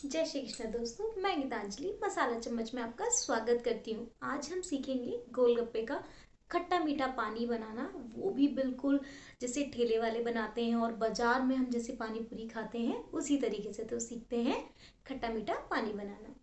जय श्री कृष्ण दोस्तों, मैं गीतांजलि मसाला चम्मच में आपका स्वागत करती हूँ। आज हम सीखेंगे गोलगप्पे का खट्टा मीठा पानी बनाना, वो भी बिल्कुल जैसे ठेले वाले बनाते हैं और बाजार में हम जैसे पानी पूरी खाते हैं उसी तरीके से। तो सीखते हैं खट्टा मीठा पानी बनाना।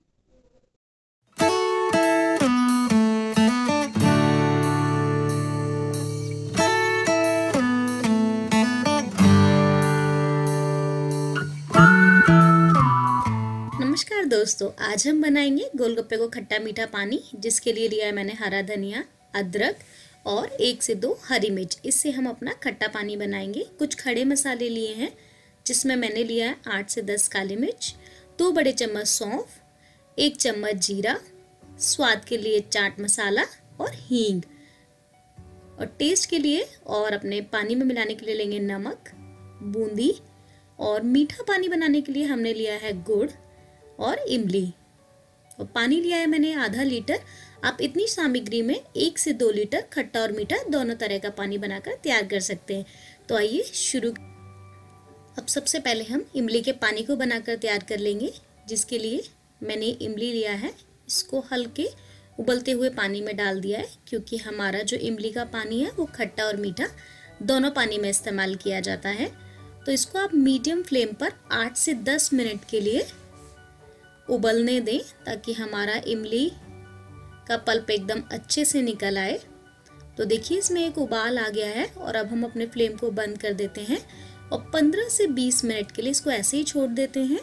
नमस्कार दोस्तों, आज हम बनाएंगे गोलगप्पे को खट्टा मीठा पानी, जिसके लिए लिया है मैंने हरा धनिया, अदरक और 1 से 2 हरी मिर्च। इससे हम अपना खट्टा पानी बनाएंगे। कुछ खड़े मसाले लिए हैं, जिसमें मैंने लिया है 8 से 10 काली मिर्च, 2 बड़े चम्मच सौंफ, 1 चम्मच जीरा, स्वाद के लिए चाट मसाला और हींग। और टेस्ट के लिए और अपने पानी में मिलाने के लिए लेंगे नमक, बूंदी। और मीठा पानी बनाने के लिए हमने लिया है गुड़ और इमली। और पानी लिया है मैंने आधा लीटर। आप इतनी सामग्री में 1 से 2 लीटर खट्टा और मीठा दोनों तरह का पानी बनाकर तैयार कर सकते हैं। तो आइए शुरू। अब सबसे पहले हम इमली के पानी को बनाकर तैयार कर लेंगे, जिसके लिए मैंने इमली लिया है। इसको हल्के उबलते हुए पानी में डाल दिया है, क्योंकि हमारा जो इमली का पानी है वो खट्टा और मीठा दोनों पानी में इस्तेमाल किया जाता है। तो इसको आप मीडियम फ्लेम पर 8 से 10 मिनट के लिए उबलने दें, ताकि हमारा इमली का पल्प एकदम अच्छे से निकल आए। तो देखिए, इसमें एक उबाल आ गया है और अब हम अपने फ्लेम को बंद कर देते हैं और 15 से 20 मिनट के लिए इसको ऐसे ही छोड़ देते हैं।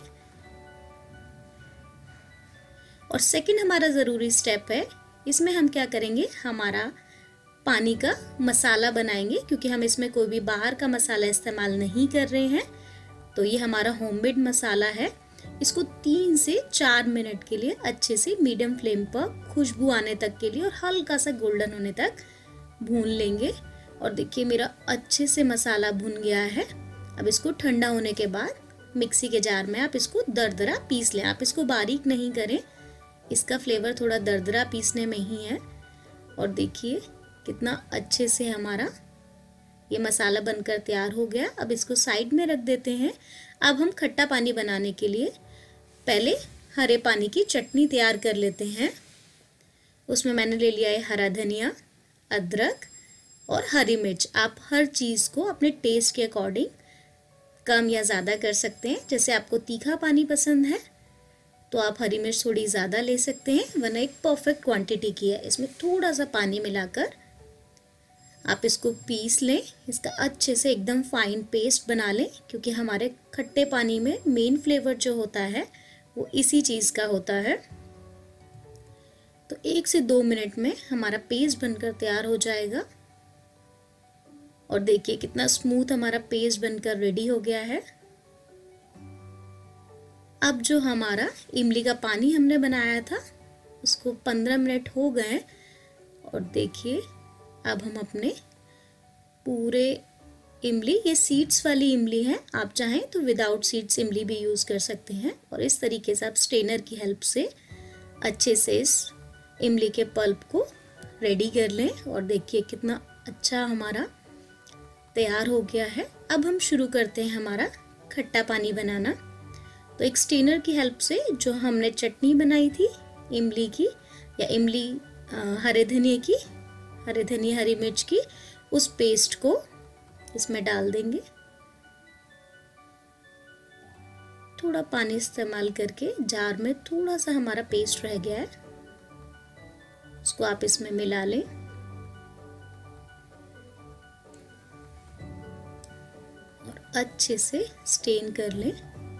और सेकंड हमारा ज़रूरी स्टेप है, इसमें हम क्या करेंगे, हमारा पानी का मसाला बनाएंगे, क्योंकि हम इसमें कोई भी बाहर का मसाला इस्तेमाल नहीं कर रहे हैं। तो ये हमारा होममेड मसाला है। इसको 3 से 4 मिनट के लिए अच्छे से मीडियम फ्लेम पर खुशबू आने तक के लिए और हल्का सा गोल्डन होने तक भून लेंगे। और देखिए, मेरा अच्छे से मसाला भुन गया है। अब इसको ठंडा होने के बाद मिक्सी के जार में आप इसको दरदरा पीस लें। आप इसको बारीक नहीं करें, इसका फ्लेवर थोड़ा दरदरा पीसने में ही है। और देखिए कितना अच्छे से हमारा ये मसाला बनकर तैयार हो गया। अब इसको साइड में रख देते हैं। अब हम खट्टा पानी बनाने के लिए पहले हरे पानी की चटनी तैयार कर लेते हैं। उसमें मैंने ले लिया है हरा धनिया, अदरक और हरी मिर्च। आप हर चीज़ को अपने टेस्ट के अकॉर्डिंग कम या ज़्यादा कर सकते हैं। जैसे आपको तीखा पानी पसंद है तो आप हरी मिर्च थोड़ी ज़्यादा ले सकते हैं, वरना एक परफेक्ट क्वांटिटी की है। इसमें थोड़ा सा पानी मिलाकर आप इसको पीस लें। इसका अच्छे से एकदम फाइन पेस्ट बना लें, क्योंकि हमारे खट्टे पानी में मेन फ्लेवर जो होता है वो इसी चीज़ का होता है। तो 1 से 2 मिनट में हमारा पेस्ट बनकर तैयार हो जाएगा। और देखिए कितना स्मूथ हमारा पेस्ट बनकर रेडी हो गया है। अब जो हमारा इमली का पानी हमने बनाया था, उसको 15 मिनट हो गए। और देखिए, अब हम अपने पूरे इमली, ये सीड्स वाली इमली है, आप चाहें तो विदाउट सीड्स इमली भी यूज़ कर सकते हैं। और इस तरीके से आप स्ट्रेनर की हेल्प से अच्छे से इस इमली के पल्प को रेडी कर लें। और देखिए कितना अच्छा हमारा तैयार हो गया है। अब हम शुरू करते हैं हमारा खट्टा पानी बनाना। तो एक स्ट्रेनर की हेल्प से जो हमने चटनी बनाई थी इमली की, या इमली हरे धनिया की, हरे धनिया हरी मिर्च की, उस पेस्ट को इसमें डाल देंगे। थोड़ा पानी इस्तेमाल करके, जार में थोड़ा सा हमारा पेस्ट रह गया है, उसको आप इसमें मिला लें। और अच्छे से स्टेन कर लें।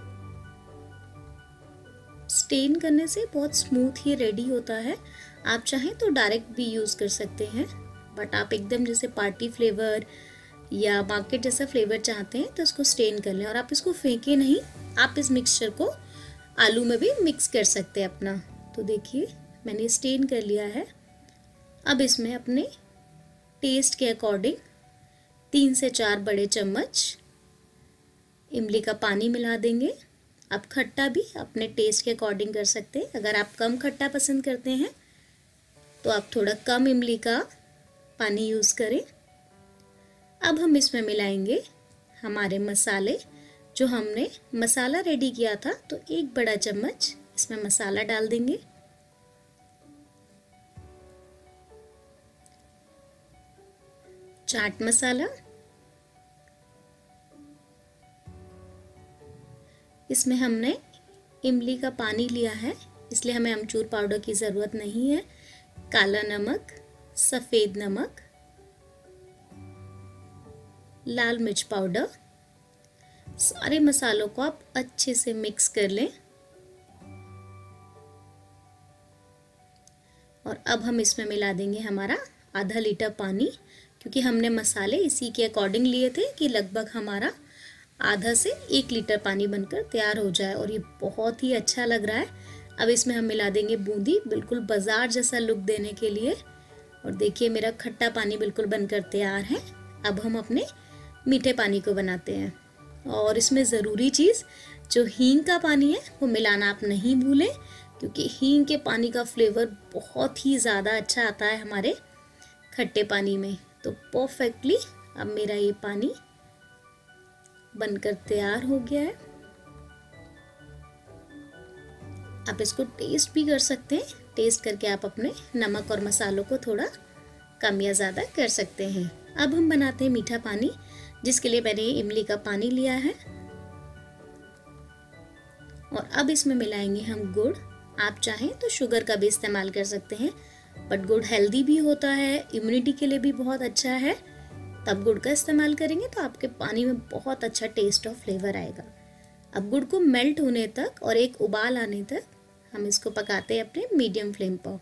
स्टेन करने से बहुत स्मूथ ही रेडी होता है। आप चाहें तो डायरेक्ट भी यूज़ कर सकते हैं, बट आप एकदम जैसे पार्टी फ्लेवर या मार्केट जैसा फ्लेवर चाहते हैं तो इसको स्टेन कर लें। और आप इसको फेंकें नहीं, आप इस मिक्सचर को आलू में भी मिक्स कर सकते हैं अपना। तो देखिए मैंने स्टेन कर लिया है। अब इसमें अपने टेस्ट के अकॉर्डिंग 3 से 4 बड़े चम्मच इमली का पानी मिला देंगे। आप खट्टा भी अपने टेस्ट के अकॉर्डिंग कर सकते हैं। अगर आप कम खट्टा पसंद करते हैं तो आप थोड़ा कम इमली का पानी यूज़ करें। अब हम इसमें मिलाएंगे हमारे मसाले, जो हमने मसाला रेडी किया था, तो 1 बड़ा चम्मच इसमें मसाला डाल देंगे। चाट मसाला, इसमें हमने इमली का पानी लिया है, इसलिए हमें अमचूर पाउडर की ज़रूरत नहीं है। काला नमक, सफ़ेद नमक, लाल मिर्च पाउडर, सारे मसालों को आप अच्छे से मिक्स कर लें। और अब हम इसमें मिला देंगे हमारा आधा लीटर पानी, क्योंकि हमने मसाले इसी के अकॉर्डिंग लिए थे कि लगभग हमारा आधा से 1 लीटर पानी बनकर तैयार हो जाए। और ये बहुत ही अच्छा लग रहा है। अब इसमें हम मिला देंगे बूंदी, बिल्कुल बाजार जैसा लुक देने के लिए। और देखिए मेरा खट्टा पानी बिल्कुल बनकर तैयार है। अब हम अपने मीठे पानी को बनाते हैं। और इसमें ज़रूरी चीज़ जो हींग का पानी है वो मिलाना आप नहीं भूलें, क्योंकि हींग के पानी का फ्लेवर बहुत ही ज़्यादा अच्छा आता है हमारे खट्टे पानी में। तो परफेक्टली अब मेरा ये पानी बनकर तैयार हो गया है। आप इसको टेस्ट भी कर सकते हैं। टेस्ट करके आप अपने नमक और मसालों को थोड़ा कम या ज़्यादा कर सकते हैं। अब हम बनाते हैं मीठा पानी, जिसके लिए मैंने इमली का पानी लिया है। और अब इसमें मिलाएंगे हम गुड़। आप चाहें तो शुगर का भी इस्तेमाल कर सकते हैं, बट गुड़ हेल्दी भी होता है, इम्यूनिटी के लिए भी बहुत अच्छा है। तब गुड़ का इस्तेमाल करेंगे तो आपके पानी में बहुत अच्छा टेस्ट और फ्लेवर आएगा। अब गुड़ को मेल्ट होने तक और एक उबाल आने तक हम इसको पकाते हैं अपने मीडियम फ्लेम पर।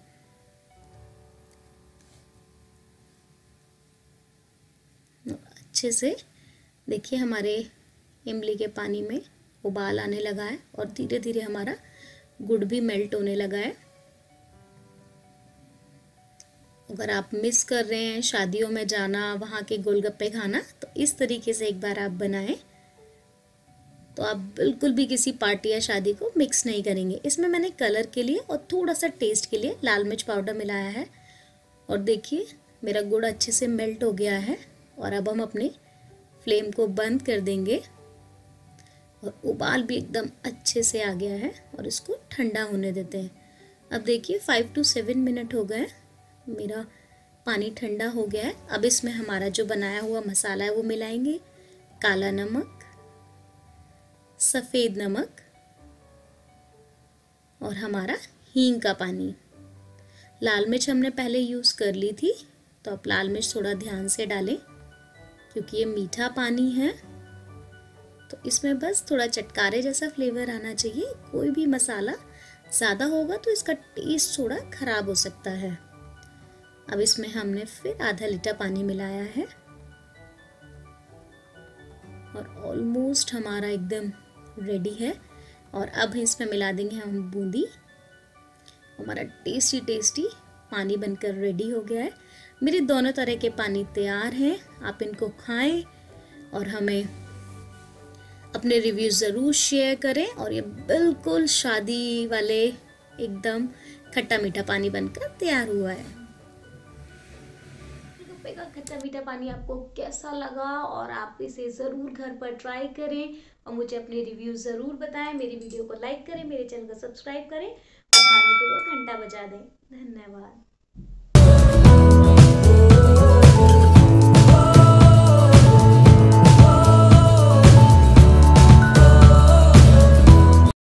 अच्छे से देखिए हमारे इमली के पानी में उबाल आने लगा है और धीरे धीरे हमारा गुड़ भी मेल्ट होने लगा है। अगर आप मिस कर रहे हैं शादियों में जाना, वहाँ के गोलगप्पे खाना, तो इस तरीके से एक बार आप बनाएं तो आप बिल्कुल भी किसी पार्टी या शादी को मिक्स नहीं करेंगे। इसमें मैंने कलर के लिए और थोड़ा सा टेस्ट के लिए लाल मिर्च पाउडर मिलाया है। और देखिए मेरा गुड़ अच्छे से मेल्ट हो गया है। और अब हम अपने फ्लेम को बंद कर देंगे। और उबाल भी एकदम अच्छे से आ गया है और इसको ठंडा होने देते हैं। अब देखिए 5 to 7 मिनट हो गए, मेरा पानी ठंडा हो गया है। अब इसमें हमारा जो बनाया हुआ मसाला है वो मिलाएंगे। काला नमक, सफ़ेद नमक और हमारा हींग का पानी। लाल मिर्च हमने पहले यूज़ कर ली थी, तो आप लाल मिर्च थोड़ा ध्यान से डालें, क्योंकि ये मीठा पानी है। तो इसमें बस थोड़ा चटकारे जैसा फ्लेवर आना चाहिए। कोई भी मसाला ज़्यादा होगा तो इसका टेस्ट थोड़ा ख़राब हो सकता है। अब इसमें हमने फिर आधा लीटर पानी मिलाया है और ऑलमोस्ट हमारा एकदम रेडी है। और अब इसमें मिला देंगे हम बूंदी। हमारा टेस्टी टेस्टी पानी बनकर रेडी हो गया है। मेरे दोनों तरह के पानी तैयार हैं। आप इनको खाएं और हमें अपने रिव्यू ज़रूर शेयर करें। और ये बिल्कुल शादी वाले एकदम खट्टा मीठा पानी बनकर तैयार हुआ है। गोलगप्पे का खट्टा मीठा पानी आपको कैसा लगा, और आप इसे ज़रूर घर पर ट्राई करें और मुझे अपने रिव्यू ज़रूर बताएं। मेरी वीडियो को लाइक करें, मेरे चैनल को सब्सक्राइब करें और घंटा बजा दें। धन्यवाद।